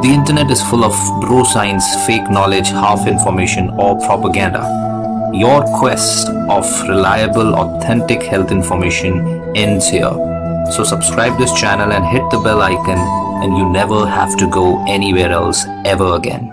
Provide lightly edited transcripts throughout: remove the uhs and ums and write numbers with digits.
The internet is full of bro science, fake knowledge, half information, or propaganda. Your quest of reliable, authentic health information ends here. So subscribe this channel and hit the bell icon, and you never have to go anywhere else ever again.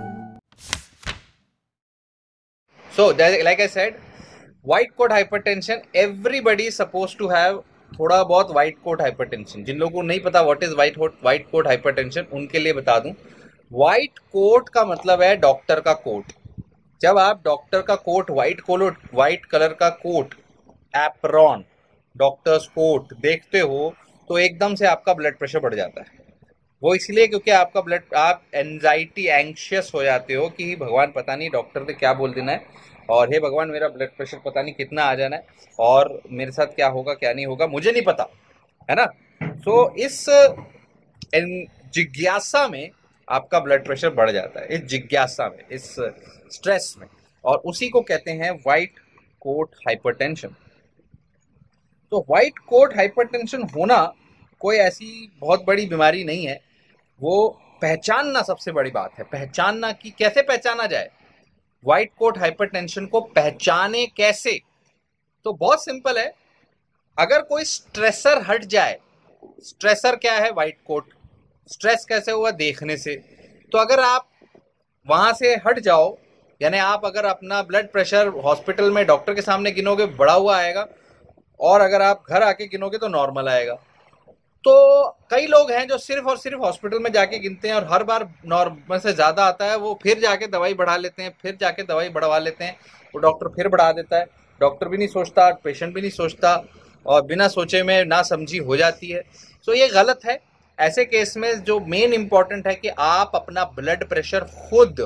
So, like I said, white coat hypertension, everybody is supposed to have थोड़ा बहुत white coat hypertension. जिन लोगों को नहीं पता what is white coat hypertension, उनके लिए बता दूं. व्हाइट कोट का मतलब है डॉक्टर का कोट. जब आप डॉक्टर का कोट, व्हाइट कलर का कोट, एप्रॉन, डॉक्टर्स कोट देखते हो तो एकदम से आपका ब्लड प्रेशर बढ़ जाता है. वो इसलिए क्योंकि आप एंजाइटी, एंग्शियस हो जाते हो कि भगवान पता नहीं डॉक्टर ने क्या बोल देना है, और हे भगवान मेरा ब्लड प्रेशर पता नहीं कितना आ जाना है, और मेरे साथ क्या होगा क्या नहीं होगा मुझे नहीं पता, है ना. सो इस जिज्ञासा में आपका ब्लड प्रेशर बढ़ जाता है, इस जिज्ञासा में, इस स्ट्रेस में, और उसी को कहते हैं व्हाइट कोट हाइपरटेंशन. तो व्हाइट कोट हाइपरटेंशन होना कोई ऐसी बहुत बड़ी बीमारी नहीं है. वो पहचानना सबसे बड़ी बात है. पहचानना कि कैसे पहचाना जाए व्हाइट कोट हाइपरटेंशन को, पहचाने कैसे? तो बहुत सिंपल है. अगर कोई स्ट्रेसर हट जाए, स्ट्रेसर क्या है? White coat. स्ट्रेस कैसे हुआ? देखने से. तो अगर आप वहां से हट जाओ, यानी आप अगर अपना ब्लड प्रेशर हॉस्पिटल में डॉक्टर के सामने गिनोगे बढ़ा हुआ आएगा, और अगर आप घर आके गिनोगे तो नॉर्मल आएगा. तो कई लोग हैं जो सिर्फ और सिर्फ हॉस्पिटल में जाके गिनते हैं, और हर बार नॉर्मल से ज़्यादा आता है, वो फिर जाके दवाई बढ़ा लेते हैं, फिर जाके दवाई बढ़वा लेते हैं, वो डॉक्टर फिर बढ़ा देता है. डॉक्टर भी नहीं सोचता, पेशेंट भी नहीं सोचता, और बिना सोचे में ना समझी हो जाती है. तो ये गलत है. ऐसे केस में जो मेन इंपॉर्टेंट है कि आप अपना ब्लड प्रेशर खुद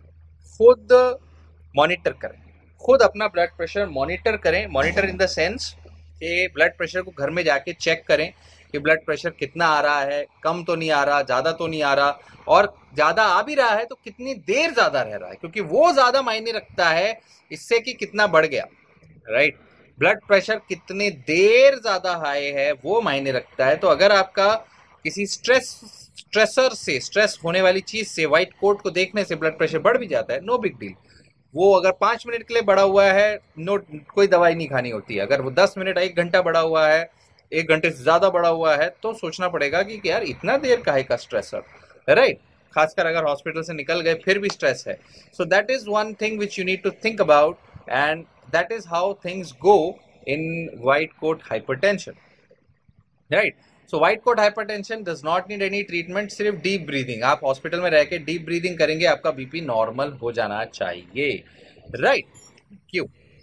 मॉनिटर करें. खुद अपना ब्लड प्रेशर मॉनिटर करें. मॉनिटर इन द सेंस कि ब्लड प्रेशर को घर में जाके चेक करें कि ब्लड प्रेशर कितना आ रहा है, कम तो नहीं आ रहा, ज़्यादा तो नहीं आ रहा, और ज़्यादा आ भी रहा है तो कितनी देर ज़्यादा रह रहा है, क्योंकि वो ज़्यादा मायने रखता है इससे कि कितना बढ़ गया. राइट. ब्लड प्रेशर कितने देर ज़्यादा हाई है वो मायने रखता है. तो अगर आपका किसी स्ट्रेसर से, स्ट्रेस होने वाली चीज़ से, व्हाइट कोट को देखने से ब्लड प्रेशर बढ़ भी जाता है, नो बिग डील. वो अगर 5 मिनट के लिए बढ़ा हुआ है, कोई दवाई नहीं खानी होती है. अगर वो 10 मिनट, 1 घंटा बढ़ा हुआ है, 1 घंटे से ज़्यादा बढ़ा हुआ है, तो सोचना पड़ेगा कि यार इतना देर काहे का स्ट्रेसर, राइट. खासकर अगर हॉस्पिटल से निकल गए फिर भी स्ट्रेस है. So that is one thing which you need to think about, and that is how things go in white coat hypertension, right. So white coat hypertension does not need any treatment. सिर्फ deep breathing. आप hospital में रह के deep breathing करेंगे, आपका BP normal हो जाना चाहिए, राइट. क्यों?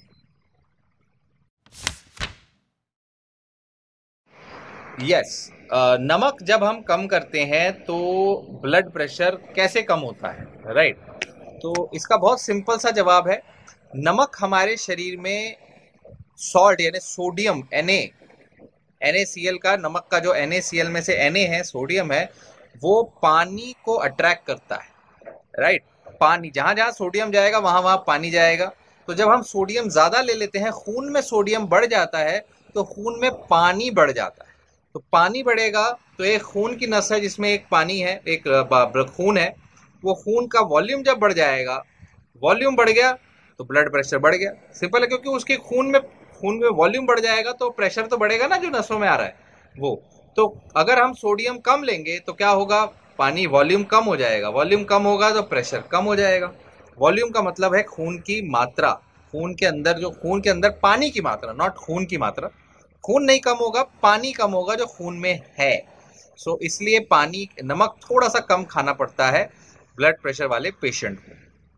यस. नमक जब हम कम करते हैं तो ब्लड प्रेशर कैसे कम होता है, राइट. तो इसका बहुत सिंपल सा जवाब है. नमक हमारे शरीर में सॉल्ट यानी सोडियम, NaCl का, नमक का जो NaCl में से Na है, सोडियम है, वो पानी को अट्रैक्ट करता है, राइट. पानी, जहां जहां सोडियम जाएगा वहां वहां पानी जाएगा. तो जब हम सोडियम ज्यादा ले लेते हैं, खून में सोडियम बढ़ जाता है, तो खून में पानी बढ़ जाता है. तो पानी बढ़ेगा तो एक खून की नस है जिसमें एक पानी है, एक खून है. वो खून का वॉल्यूम जब बढ़ जाएगा, वॉल्यूम बढ़ गया तो ब्लड प्रेशर बढ़ गया. सिंपल है, क्योंकि उसके खून में वॉल्यूम बढ़ जाएगा तो प्रेशर तो बढ़ेगा ना, जो नसों में आ रहा है वो. तो अगर हम सोडियम कम लेंगे तो क्या होगा? पानी, वॉल्यूम कम हो जाएगा. वॉल्यूम कम होगा तो प्रेशर कम हो जाएगा. वॉल्यूम का मतलब है खून की मात्रा. खून के अंदर पानी की मात्रा, नॉट खून की मात्रा. खून नहीं कम होगा, पानी कम होगा जो खून में है. सो इसलिए पानी, नमक थोड़ा सा कम खाना पड़ता है ब्लड प्रेशर वाले पेशेंट को.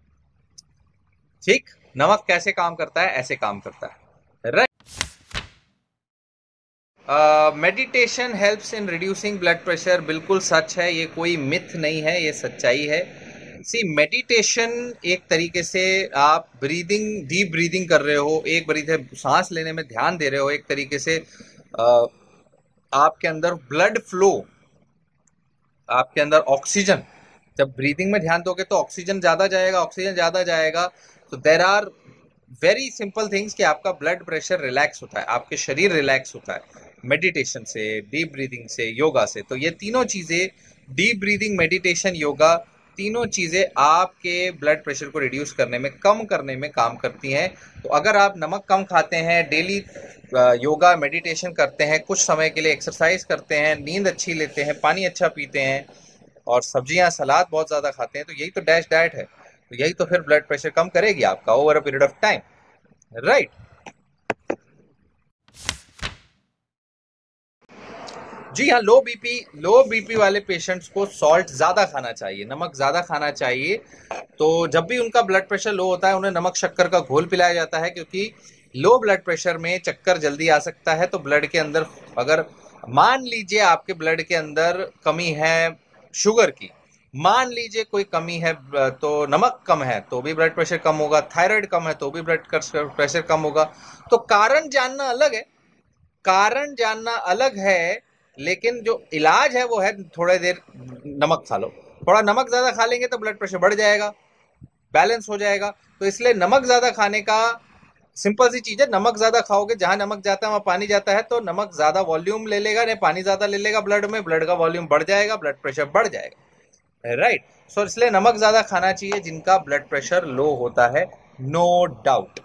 ठीक. नमक कैसे काम करता है? ऐसे काम करता है, right. Meditation helps in reducing blood pressure. बिल्कुल सच है, ये कोई मिथ नहीं है, ये सच्चाई है. सी, मेडिटेशन एक तरीके से आप ब्रीदिंग, डीप ब्रीदिंग कर रहे हो, एक ब्रीथ सांस लेने में ध्यान दे रहे हो. एक तरीके से आपके अंदर ब्लड फ्लो, आपके अंदर ऑक्सीजन, जब ब्रीदिंग में ध्यान दोगे तो ऑक्सीजन ज़्यादा जाएगा. तो there are very simple things कि आपका ब्लड प्रेशर रिलैक्स होता है, आपके शरीर रिलैक्स होता है. मेडिटेशन से, डीप ब्रीदिंग से, योगा से। तो ये तीनों चीजें, डीप ब्रीदिंग, मेडिटेशन, योगा, तीनों चीजें आपके ब्लड प्रेशर को रिड्यूस करने में, कम करने में काम करती हैं। तो अगर आप नमक कम खाते हैं, डेली योगा मेडिटेशन करते हैं, कुछ समय के लिए एक्सरसाइज करते हैं, नींद अच्छी लेते हैं, पानी अच्छा पीते हैं और सब्जियां सलाद बहुत ज्यादा खाते हैं, तो यही तो डैश डाइट है। तो यही तो फिर ब्लड प्रेशर कम करेगी आपका over a period of time, right. जी हाँ, लो बीपी वाले पेशेंट्स को सॉल्ट ज्यादा खाना चाहिए, नमक ज्यादा खाना चाहिए। तो जब भी उनका ब्लड प्रेशर लो होता है, उन्हें नमक शक्कर का घोल पिलाया जाता है, क्योंकि लो ब्लड प्रेशर में चक्कर जल्दी आ सकता है। तो ब्लड के अंदर अगर मान लीजिए आपके ब्लड के अंदर कमी है शुगर की, मान लीजिए कोई कमी है, तो नमक कम है तो भी ब्लड प्रेशर कम होगा, थायराइड कम है तो भी ब्लड प्रेशर कम होगा। तो कारण जानना अलग है, कारण जानना अलग है, लेकिन जो इलाज है वो है थोड़ी देर नमक खा लो। थोड़ा नमक ज्यादा खा लेंगे तो ब्लड प्रेशर बढ़ जाएगा, बैलेंस हो जाएगा। तो इसलिए नमक ज्यादा खाने का सिंपल सी चीज है, नमक ज्यादा खाओगे, जहां नमक जाता है वहां पानी जाता है, तो नमक ज्यादा वॉल्यूम ले लेगा, नहीं पानी ज्यादा ले लेगा ब्लड में, ब्लड का वॉल्यूम बढ़ जाएगा, ब्लड प्रेशर बढ़ जाएगा, राइट। सो इसलिए नमक ज्यादा खाना चाहिए जिनका ब्लड प्रेशर लो होता है, नो डाउट।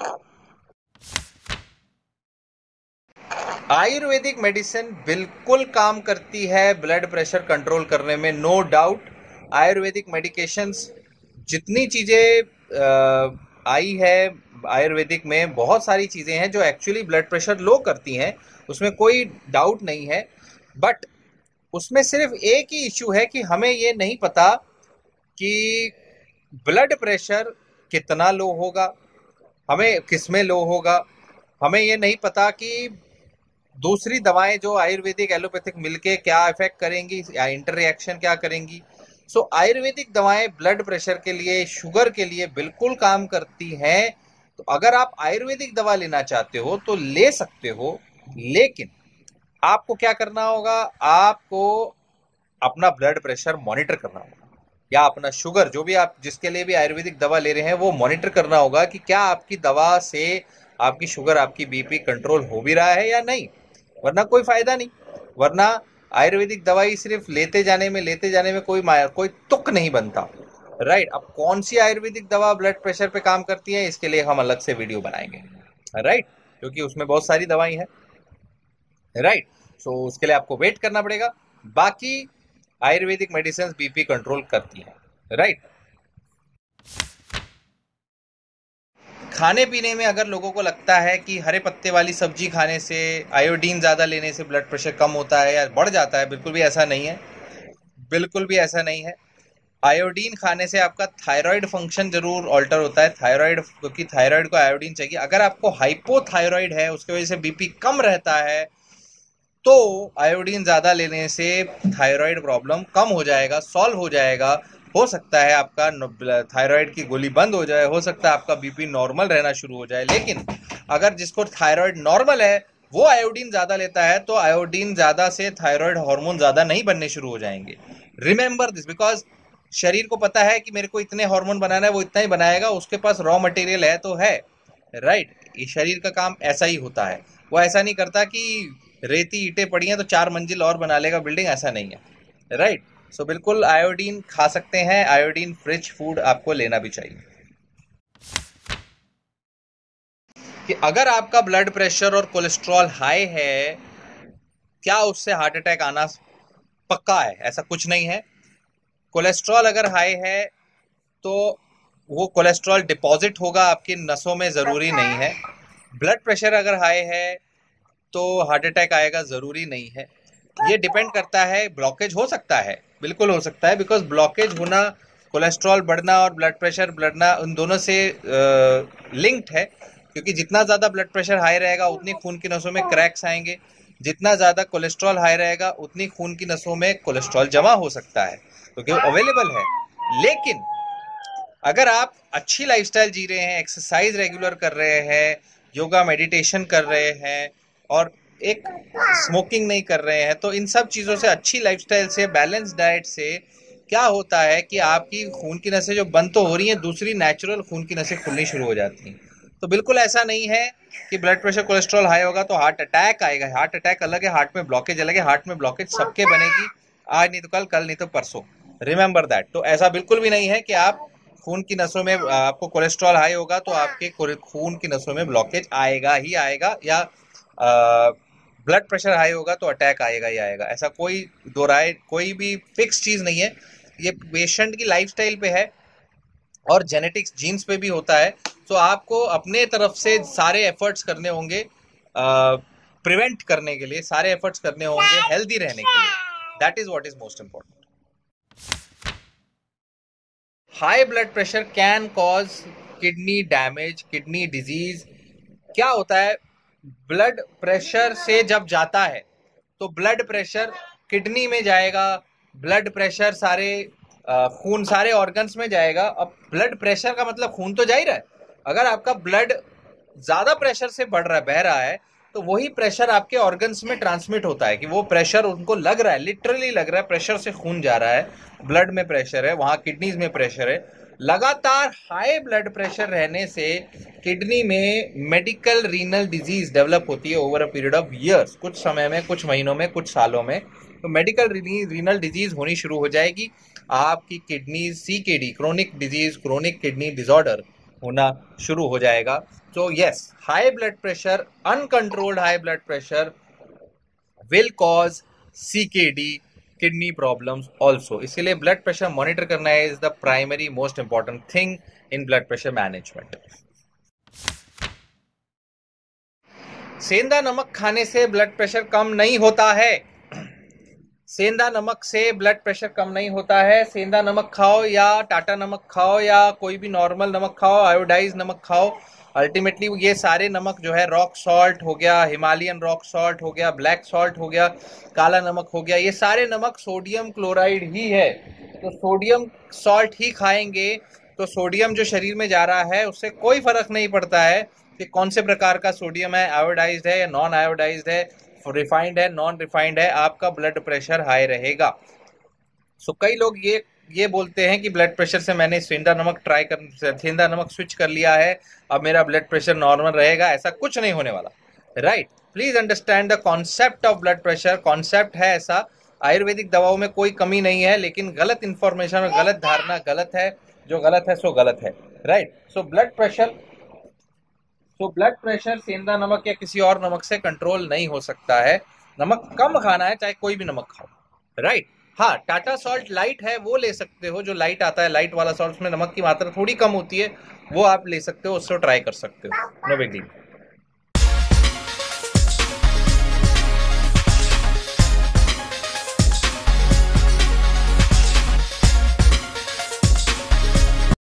आयुर्वेदिक मेडिसिन बिल्कुल काम करती है ब्लड प्रेशर कंट्रोल करने में, नो डाउट। आयुर्वेदिक मेडिकेशंस, जितनी चीजें आई है आयुर्वेदिक में, बहुत सारी चीजें हैं जो एक्चुअली ब्लड प्रेशर लो करती हैं, उसमें कोई डाउट नहीं है। बट उसमें सिर्फ एक ही इश्यू है कि हमें ये नहीं पता कि ब्लड प्रेशर कितना लो होगा, हमें किसमें लो होगा। हमें ये नहीं पता कि दूसरी दवाएं जो आयुर्वेदिक एलोपैथिक मिलके क्या इफेक्ट करेंगी या इंटर रिएक्शन क्या करेंगी। सो आयुर्वेदिक दवाएं ब्लड प्रेशर के लिए, शुगर के लिए बिल्कुल काम करती हैं। तो अगर आप आयुर्वेदिक दवा लेना चाहते हो तो ले सकते हो, लेकिन आपको क्या करना होगा, आपको अपना ब्लड प्रेशर मॉनिटर करना होगा, या अपना शुगर, जो भी आप जिसके लिए भी आयुर्वेदिक दवा ले रहे हैं, वो मॉनिटर करना होगा कि क्या आपकी दवा से आपकी शुगर, आपकी बीपी कंट्रोल हो भी रहा है या नहीं। वरना कोई फायदा नहीं, वरना आयुर्वेदिक दवाई सिर्फ लेते जाने में कोई तुक नहीं बनता, राइट। अब कौन सी आयुर्वेदिक दवा ब्लड प्रेशर पे काम करती है, इसके लिए हम अलग से वीडियो बनाएंगे, राइट, क्योंकि उसमें बहुत सारी दवाई है, राइट। सो उसके लिए आपको वेट करना पड़ेगा। बाकी आयुर्वेदिक मेडिसिन बीपी कंट्रोल करती है, राइट। खाने पीने में अगर लोगों को लगता है कि हरे पत्ते वाली सब्जी खाने से, आयोडीन ज़्यादा लेने से ब्लड प्रेशर कम होता है या बढ़ जाता है, बिल्कुल भी ऐसा नहीं है, बिल्कुल भी ऐसा नहीं है। आयोडीन खाने से आपका थायराइड फंक्शन जरूर ऑल्टर होता है, थायराइड, क्योंकि थायराइड को आयोडीन चाहिए। अगर आपको हाइपोथायराइड है, उसकी वजह से बीपी कम रहता है, तो आयोडीन ज़्यादा लेने से थायराइड प्रॉब्लम कम हो जाएगा, सॉल्व हो जाएगा। हो सकता है आपका थायराइड की गोली बंद हो जाए, हो सकता है आपका बीपी नॉर्मल रहना शुरू हो जाए। लेकिन अगर जिसको थायराइड नॉर्मल है वो आयोडीन ज़्यादा लेता है, तो आयोडीन ज़्यादा से थायराइड हार्मोन ज़्यादा नहीं बनने शुरू हो जाएंगे। रिमेंबर दिस, बिकॉज शरीर को पता है कि मेरे को इतने हार्मोन बनाना है, वो इतना ही बनाएगा, उसके पास रॉ मटेरियल है तो है, राइट। ये शरीर का काम ऐसा ही होता है, वो ऐसा नहीं करता कि रेती ईंटें पड़ी हैं तो 4 मंजिल और बना लेगा बिल्डिंग, ऐसा नहीं है, राइट। सो बिल्कुल आयोडीन खा सकते हैं, आयोडीन रिच फूड आपको लेना भी चाहिए। कि अगर आपका ब्लड प्रेशर और कोलेस्ट्रॉल हाई है, क्या उससे हार्ट अटैक आना पक्का है? ऐसा कुछ नहीं है। कोलेस्ट्रॉल अगर हाई है तो वो कोलेस्ट्रॉल डिपॉजिट होगा आपकी नसों में, ज़रूरी नहीं है। ब्लड प्रेशर अगर हाई है तो हार्ट अटैक आएगा, ज़रूरी नहीं है। ये डिपेंड करता है, ब्लॉकेज हो सकता है, बिल्कुल हो सकता है, बिकॉज ब्लॉकेज होना, कोलेस्ट्रॉल बढ़ना और ब्लड प्रेशर बढ़ना उन दोनों से लिंक्ड है। क्योंकि जितना ज़्यादा ब्लड प्रेशर हाई रहेगा उतनी खून की नसों में क्रैक्स आएंगे, जितना ज़्यादा कोलेस्ट्रॉल हाई रहेगा उतनी खून की नसों में कोलेस्ट्रॉल जमा हो सकता है, क्योंकि वो अवेलेबल है। लेकिन अगर आप अच्छी लाइफस्टाइल जी रहे हैं, एक्सरसाइज रेगुलर कर रहे हैं, योगा मेडिटेशन कर रहे हैं और एक स्मोकिंग नहीं कर रहे हैं, तो इन सब चीज़ों से, अच्छी लाइफस्टाइल से, बैलेंस डाइट से क्या होता है कि आपकी खून की नसें जो बंद तो हो रही हैं, दूसरी नेचुरल खून की नसें खुलनी शुरू हो जाती हैं। तो बिल्कुल ऐसा नहीं है कि ब्लड प्रेशर कोलेस्ट्रॉल हाई होगा तो हार्ट अटैक आएगा। हार्ट अटैक अलग है, हार्ट में ब्लॉकेज अलग है। हार्ट में ब्लॉकेज सबके बनेगी, आज नहीं तो कल नहीं तो परसों। Remember that. तो ऐसा बिल्कुल भी नहीं है कि आप खून की नसों में आपको कोलेस्ट्रॉल हाई होगा तो आपके खून की नसों में ब्लॉकेज आएगा ही आएगा, या ब्लड प्रेशर हाई होगा तो अटैक आएगा ही आएगा। ऐसा कोई दो राय, कोई भी फिक्स चीज नहीं है। ये पेशेंट की लाइफस्टाइल पे है और जेनेटिक्स जीन्स पे भी होता है। तो आपको अपने तरफ से सारे एफर्ट्स करने होंगे, प्रिवेंट करने के लिए सारे एफर्ट्स करने होंगे हेल्दी रहने के लिए। That is what is most important. High blood pressure can cause kidney damage, kidney disease. क्या होता है, ब्लड प्रेशर से जब जाता है तो ब्लड प्रेशर किडनी में जाएगा, ब्लड प्रेशर सारे खून सारे ऑर्गन्स में जाएगा। अब ब्लड प्रेशर का मतलब खून तो जा ही रहा है। अगर आपका ब्लड ज्यादा प्रेशर से बढ़ रहा है, बह रहा है, तो वही प्रेशर आपके ऑर्गन्स में ट्रांसमिट होता है कि वो प्रेशर उनको लग रहा है, लिटरली लग रहा है, प्रेशर से खून जा रहा है, ब्लड में प्रेशर है, वहां किडनीज में प्रेशर है। लगातार हाई ब्लड प्रेशर रहने से किडनी में मेडिकल रीनल डिजीज डेवलप होती है over a period of years, कुछ समय में, कुछ महीनों में, कुछ सालों में। तो मेडिकल रीनल डिजीज होनी शुरू हो जाएगी। आपकी kidney CKD, chronic disease, chronic kidney disorder होना शुरू हो जाएगा। तो yes, high blood pressure, uncontrolled high blood pressure will cause CKD, kidney problems also. इसीलिए ब्लड प्रेशर मॉनिटर करना is the primary most important thing in blood pressure management. सेंधा नमक खाने से ब्लड प्रेशर कम नहीं होता है। सेंधा नमक से ब्लड प्रेशर कम नहीं होता है। सेंधा नमक खाओ या टाटा नमक खाओ या कोई भी नॉर्मल नमक खाओ, आयोडाइज नमक खाओ, अल्टीमेटली ये सारे नमक जो है, रॉक सॉल्ट हो गया, हिमालयन रॉक सॉल्ट हो गया, ब्लैक सॉल्ट हो गया, काला नमक हो गया, ये सारे नमक सोडियम क्लोराइड ही है। तो सोडियम सॉल्ट ही खाएंगे तो सोडियम जो शरीर में जा रहा है उससे कोई फर्क नहीं पड़ता है कि कौन से प्रकार का सोडियम है, आयोडाइज्ड है या नॉन आयोडाइज्ड है, रिफाइंड है, नॉन रिफाइंड है, आपका ब्लड प्रेशर हाई रहेगा। सो कई लोग ये बोलते हैं कि ब्लड प्रेशर से मैंने सेंधा नमक स्विच कर लिया है, अब मेरा ब्लड प्रेशर नॉर्मल रहेगा। ऐसा कुछ नहीं होने वाला, right? Please understand the concept of blood pressure. Concept है ऐसा, आयुर्वेदिक दवाओं में कोई कमी नहीं है, लेकिन गलत इंफॉर्मेशन और गलत धारणा गलत है। जो गलत है सो गलत है, राइट? सो ब्लड प्रेशर सेंधा नमक या किसी और नमक से कंट्रोल नहीं हो सकता है। नमक कम खाना है, चाहे कोई भी नमक खाओ, राइट? हाँ, टाटा सॉल्ट लाइट है, वो ले सकते हो, जो लाइट आता है, लाइट वाला सॉल्ट, में नमक की मात्रा थोड़ी कम होती है, वो आप ले सकते हो, उससे ट्राई कर सकते हो, नो बिग डील।